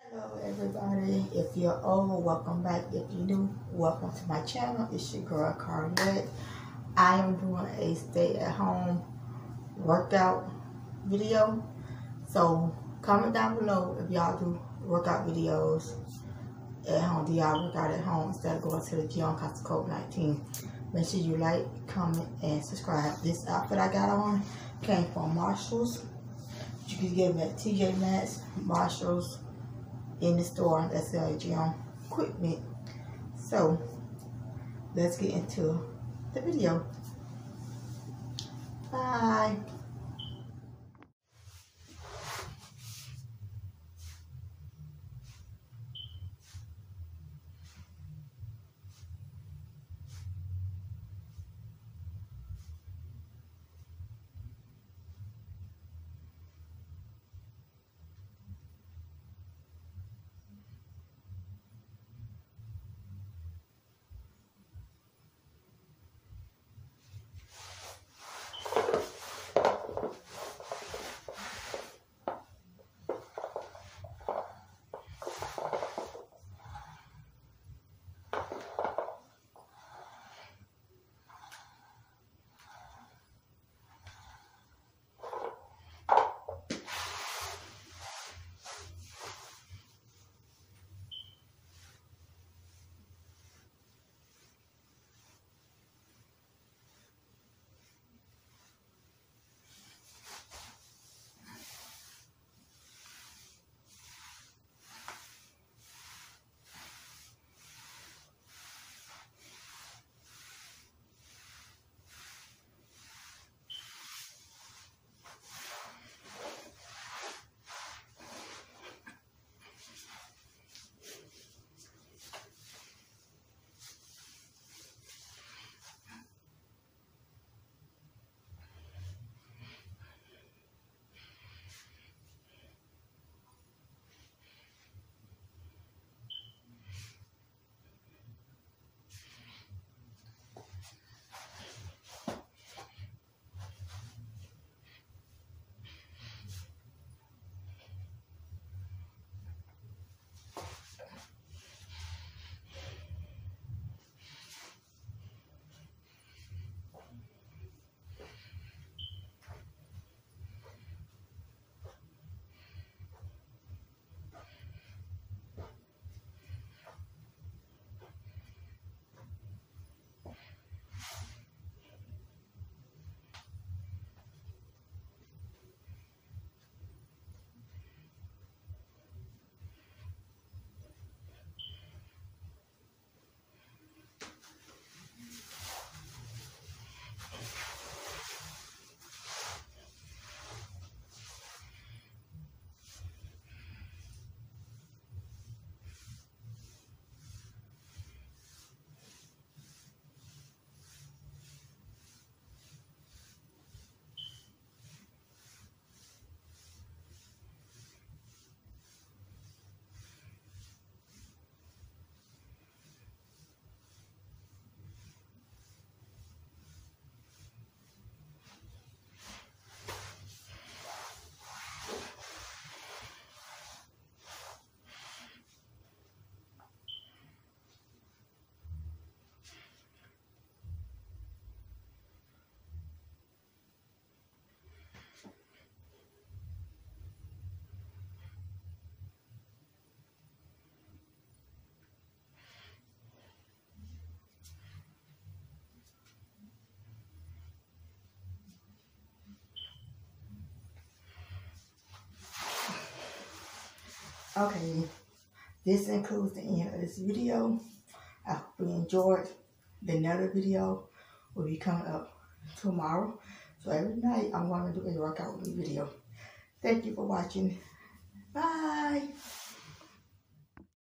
Hello everybody, if you're old, welcome back. If you're new, welcome to my channel. It's your girl Carlette. I am doing a stay at home workout video. So comment down below if y'all do workout videos at home. Do y'all work out at home instead of going to the gym because of COVID-19? Make sure you like, comment, and subscribe. This outfit I got on came from Marshalls. You can get them at TJ Maxx, Marshalls, in the store that sells gym equipment. So let's get into the video. Bye. Okay, this includes the end of this video. I hope you enjoyed. Another video will be coming up tomorrow. So every night I'm going to do a workout video. Thank you for watching. Bye.